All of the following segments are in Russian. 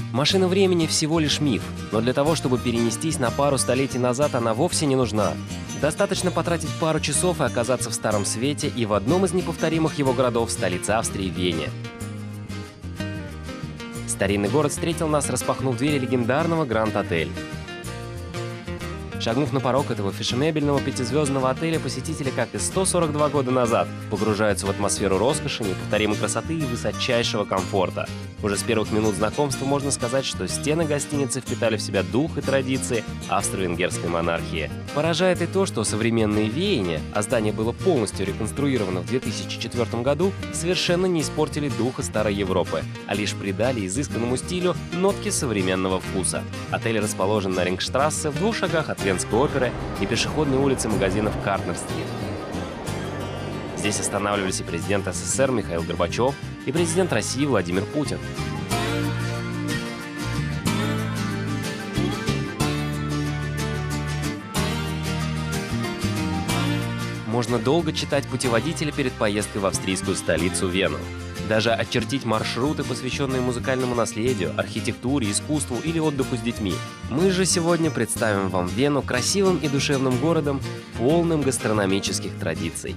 Машина времени всего лишь миф, но для того, чтобы перенестись на пару столетий назад, она вовсе не нужна. Достаточно потратить пару часов и оказаться в Старом Свете и в одном из неповторимых его городов, столице Австрии, Вене. Старинный город встретил нас, распахнув двери легендарного Гранд-отель. Шагнув на порог этого фешенебельного пятизвездного отеля, посетители, как и 142 года назад, погружаются в атмосферу роскоши, неповторимой красоты и высочайшего комфорта. Уже с первых минут знакомства можно сказать, что стены гостиницы впитали в себя дух и традиции австро-венгерской монархии. Поражает и то, что современные веяния, а здание было полностью реконструировано в 2004 году, совершенно не испортили духа старой Европы, а лишь придали изысканному стилю нотки современного вкуса. Отель расположен на Рингштрассе в 2 шагах от Венской оперы и пешеходной улицы магазинов Картнер-стрит. Здесь останавливались и президент СССР Михаил Горбачев, и президент России Владимир Путин. Можно долго читать путеводители перед поездкой в австрийскую столицу Вену. Даже очертить маршруты, посвященные музыкальному наследию, архитектуре, искусству или отдыху с детьми. Мы же сегодня представим вам Вену красивым и душевным городом, полным гастрономических традиций.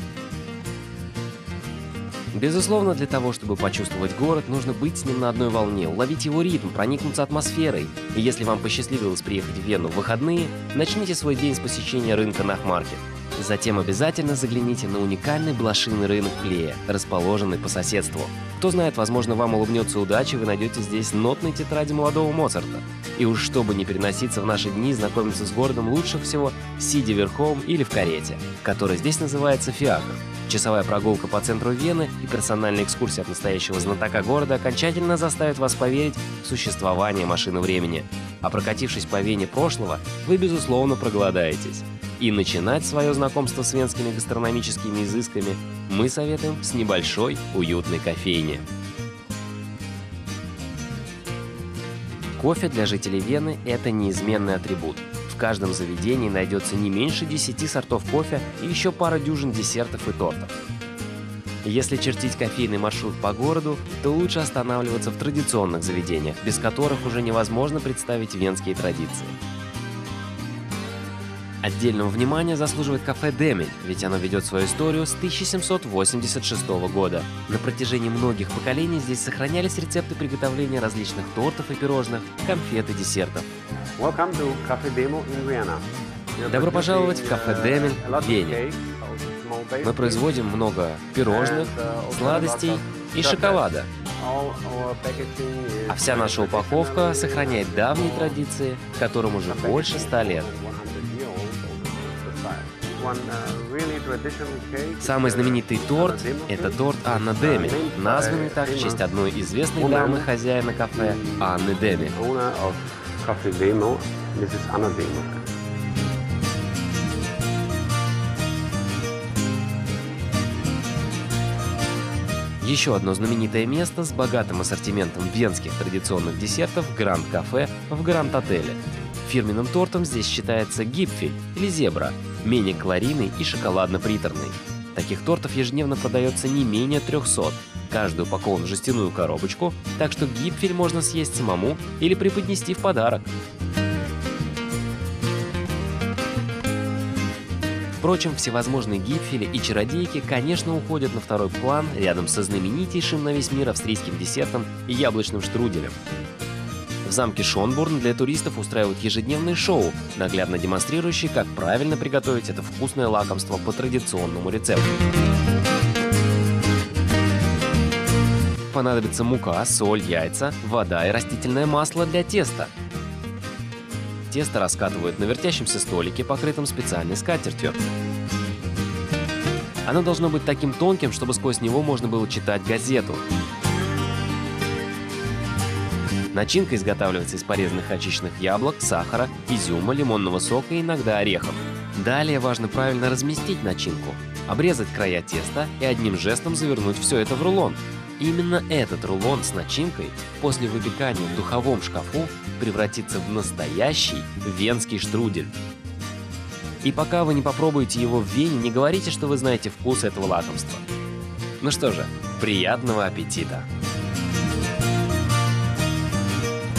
Безусловно, для того, чтобы почувствовать город, нужно быть с ним на одной волне, уловить его ритм, проникнуться атмосферой. И если вам посчастливилось приехать в Вену в выходные, начните свой день с посещения рынка Нахмаркет. Затем обязательно загляните на уникальный блошиный рынок Плея, расположенный по соседству. Кто знает, возможно, вам улыбнется удача, и вы найдете здесь нотные тетради молодого Моцарта. И уж чтобы не переноситься в наши дни, знакомиться с городом лучше всего сидя верхом или в карете, которая здесь называется фиакр. Часовая прогулка по центру Вены и персональная экскурсия от настоящего знатока города окончательно заставят вас поверить в существование машины времени. А прокатившись по Вене прошлого, вы, безусловно, проголодаетесь. И начинать свое знакомство с венскими гастрономическими изысками мы советуем с небольшой уютной кофейни. Кофе для жителей Вены – это неизменный атрибут. В каждом заведении найдется не меньше 10 сортов кофе и еще пара дюжин десертов и тортов. Если чертить кофейный маршрут по городу, то лучше останавливаться в традиционных заведениях, без которых уже невозможно представить венские традиции. Отдельного внимания заслуживает кафе «Демель», ведь оно ведет свою историю с 1786 года. На протяжении многих поколений здесь сохранялись рецепты приготовления различных тортов и пирожных, конфет и десертов. Добро пожаловать в кафе «Демель» в Вене. Мы производим много пирожных, сладостей и шоколада. А вся наша упаковка сохраняет давние традиции, которым уже больше 100 лет. Самый знаменитый торт – это торт Анна Демель, названный так в честь одной известной дамы хозяина кафе Анны Демель. Еще одно знаменитое место с богатым ассортиментом венских традиционных десертов – Гранд-кафе в Гранд-отеле. Фирменным тортом здесь считается гипфель или зебра, менее калорийный и шоколадно-приторный. Таких тортов ежедневно продается не менее 300. Каждый упакован в жестяную коробочку, так что гипфель можно съесть самому или преподнести в подарок. Впрочем, всевозможные гипфели и чародейки, конечно, уходят на второй план рядом со знаменитейшим на весь мир австрийским десертом и яблочным штруделем. В замке Шонборн для туристов устраивают ежедневные шоу, наглядно демонстрирующие, как правильно приготовить это вкусное лакомство по традиционному рецепту. Понадобится мука, соль, яйца, вода и растительное масло для теста. Тесто раскатывают на вертящемся столике, покрытом специальной скатертью. Оно должно быть таким тонким, чтобы сквозь него можно было читать газету. Начинка изготавливается из порезанных очищенных яблок, сахара, изюма, лимонного сока и иногда орехов. Далее важно правильно разместить начинку, обрезать края теста и одним жестом завернуть все это в рулон. Именно этот рулон с начинкой после выпекания в духовом шкафу превратится в настоящий венский штрудель. И пока вы не попробуете его в Вене, не говорите, что вы знаете вкус этого лакомства. Ну что же, приятного аппетита!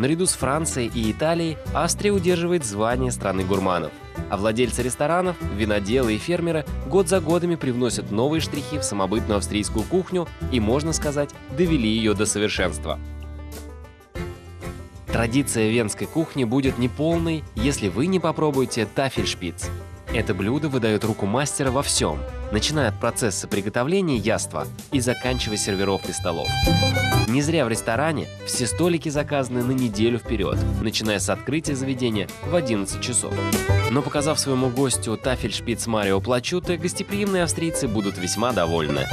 Наряду с Францией и Италией Австрия удерживает звание страны гурманов. А владельцы ресторанов, виноделы и фермеры год за годами привносят новые штрихи в самобытную австрийскую кухню и, можно сказать, довели ее до совершенства. Традиция венской кухни будет неполной, если вы не попробуете тафельшпиц. Это блюдо выдает руку мастера во всем, начиная от процесса приготовления яства и заканчивая сервировкой столов. Не зря в ресторане все столики заказаны на неделю вперед, начиная с открытия заведения в 11 часов. Но показав своему гостю тафельшпиц Марио Плачуте, гостеприимные австрийцы будут весьма довольны.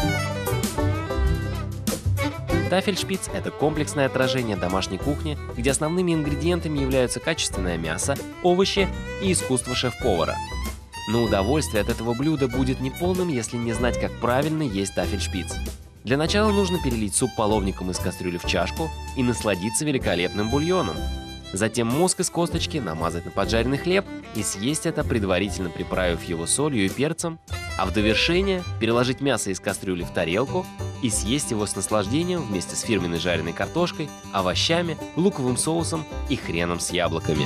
Тафельшпиц – это комплексное отражение домашней кухни, где основными ингредиентами являются качественное мясо, овощи и искусство шеф-повара. Но удовольствие от этого блюда будет неполным, если не знать, как правильно есть тафельшпиц. Для начала нужно перелить суп половником из кастрюли в чашку и насладиться великолепным бульоном. Затем мозг из косточки намазать на поджаренный хлеб и съесть это, предварительно приправив его солью и перцем, а в довершение переложить мясо из кастрюли в тарелку и съесть его с наслаждением вместе с фирменной жареной картошкой, овощами, луковым соусом и хреном с яблоками.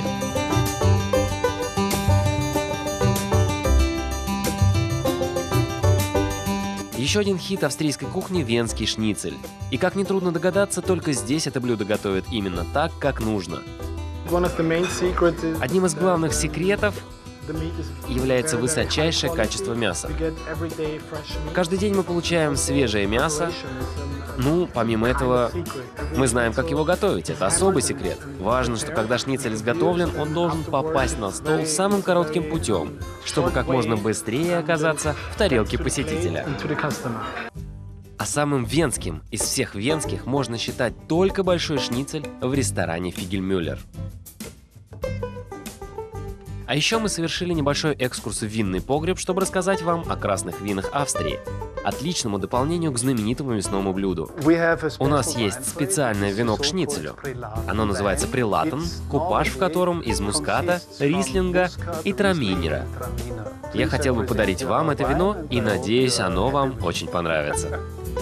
Еще один хит австрийской кухни – венский шницель. И как нетрудно догадаться, только здесь это блюдо готовят именно так, как нужно. Одним из главных секретов является высочайшее качество мяса. Каждый день мы получаем свежее мясо. Ну, помимо этого, мы знаем, как его готовить. Это особый секрет. Важно, что когда шницель изготовлен, он должен попасть на стол самым коротким путем, чтобы как можно быстрее оказаться в тарелке посетителя. А самым венским из всех венских можно считать только большой шницель в ресторане Фигельмюллер. А еще мы совершили небольшой экскурс в винный погреб, чтобы рассказать вам о красных винах Австрии, отличному дополнению к знаменитому мясному блюду. У нас есть специальное вино к шницелю. Оно называется Прилатен, купаж в котором из муската, рислинга и траминера. Я хотел бы подарить вам это вино и надеюсь, оно вам очень понравится.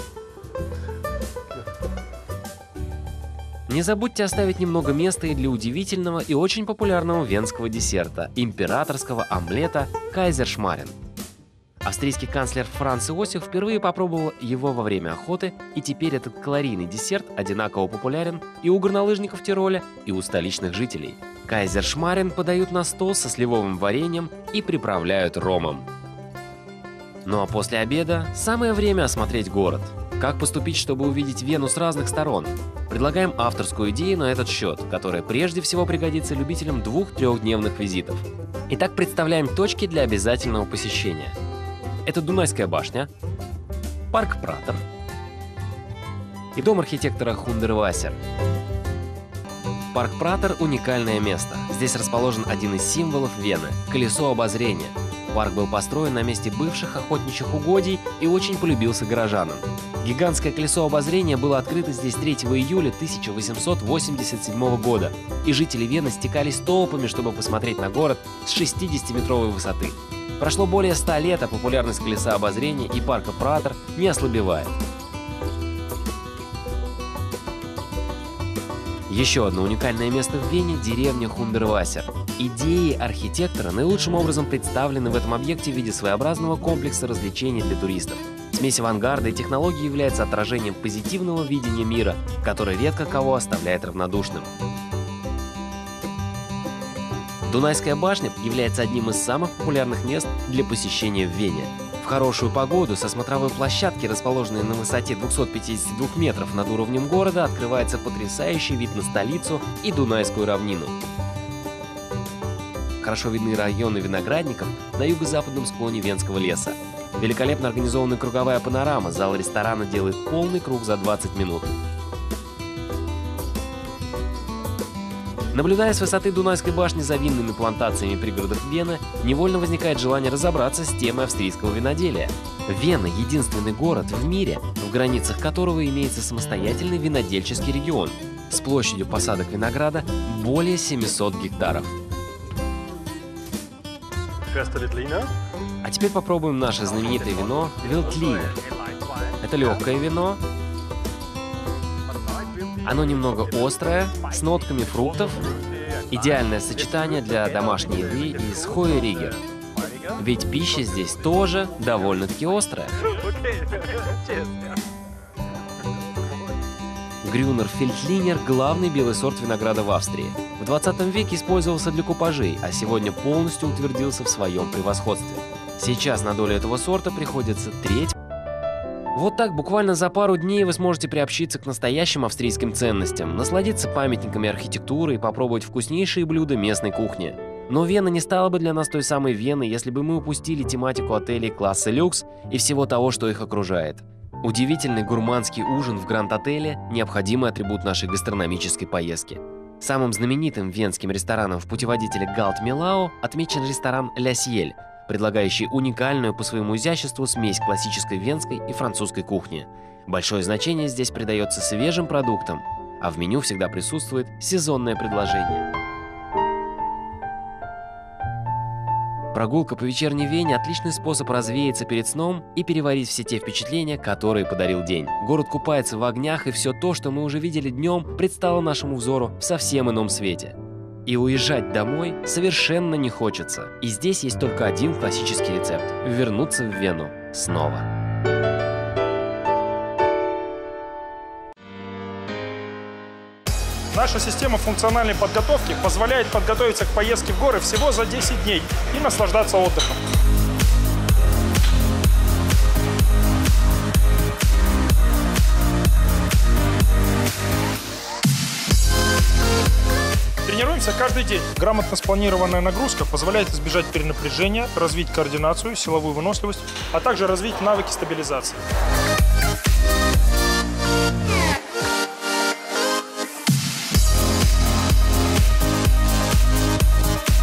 Не забудьте оставить немного места и для удивительного и очень популярного венского десерта – императорского омлета Кайзершмарен. Австрийский канцлер Франц Иосиф впервые попробовал его во время охоты, и теперь этот калорийный десерт одинаково популярен и у горнолыжников Тироля, и у столичных жителей. Кайзершмарен подают на стол со сливовым вареньем и приправляют ромом. Ну а после обеда самое время осмотреть город. Как поступить, чтобы увидеть Вену с разных сторон? Предлагаем авторскую идею на этот счет, которая прежде всего пригодится любителям 2-3-дневных визитов. Итак, представляем точки для обязательного посещения. Это Дунайская башня, парк Пратер и дом архитектора Хундервассер. Парк Пратер – уникальное место. Здесь расположен один из символов Вены – колесо обозрения. Парк был построен на месте бывших охотничьих угодий и очень полюбился горожанам. Гигантское колесо обозрения было открыто здесь 3 июля 1887 года, и жители Вены стекались толпами, чтобы посмотреть на город с 60-метровой высоты. Прошло более 100 лет, а популярность колеса обозрения и парка Пратер не ослабевает. Еще одно уникальное место в Вене – деревня Хундервассер. Идеи архитектора наилучшим образом представлены в этом объекте в виде своеобразного комплекса развлечений для туристов. Смесь авангарда и технологий является отражением позитивного видения мира, которое редко кого оставляет равнодушным. Дунайская башня является одним из самых популярных мест для посещения в Вене. В хорошую погоду со смотровой площадки, расположенной на высоте 252 метров над уровнем города, открывается потрясающий вид на столицу и Дунайскую равнину. Хорошо видны районы виноградников на юго-западном склоне Венского леса. Великолепно организованная круговая панорама, зал ресторана делает полный круг за 20 минут. Наблюдая с высоты Дунайской башни за винными плантациями пригородов Вены, невольно возникает желание разобраться с темой австрийского виноделия. Вена – единственный город в мире, в границах которого имеется самостоятельный винодельческий регион с площадью посадок винограда более 700 гектаров. А теперь попробуем наше знаменитое вино Велтлинер. Это легкое вино, Оно немного острое, с нотками фруктов. Идеальное сочетание для домашней еды из Хоя-Ригер. Ведь пища здесь тоже довольно-таки острая. Грюнер Фельдлинер – главный белый сорт винограда в Австрии. В 20 веке использовался для купажей, а сегодня полностью утвердился в своем превосходстве. Сейчас на долю этого сорта приходится треть. Вот так буквально за пару дней вы сможете приобщиться к настоящим австрийским ценностям, насладиться памятниками архитектуры и попробовать вкуснейшие блюда местной кухни. Но Вена не стала бы для нас той самой Веной, если бы мы упустили тематику отелей класса люкс и всего того, что их окружает. Удивительный гурманский ужин в Гранд-отеле – необходимый атрибут нашей гастрономической поездки. Самым знаменитым венским рестораном в путеводителе Галт Милау отмечен ресторан «Ля Сьель», предлагающий уникальную по своему изяществу смесь классической венской и французской кухни. Большое значение здесь придается свежим продуктам, а в меню всегда присутствует сезонное предложение. Прогулка по вечерней Вене – отличный способ развеяться перед сном и переварить все те впечатления, которые подарил день. Город купается в огнях, и все то, что мы уже видели днем, предстало нашему взору в совсем ином свете. И уезжать домой совершенно не хочется. И здесь есть только один классический рецепт – вернуться в Вену снова. Наша система функциональной подготовки позволяет подготовиться к поездке в горы всего за 10 дней и наслаждаться отдыхом. Тренируемся каждый день. Грамотно спланированная нагрузка позволяет избежать перенапряжения, развить координацию, силовую выносливость, а также развить навыки стабилизации.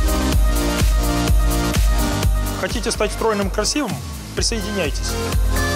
Хотите стать стройным и красивым? Присоединяйтесь.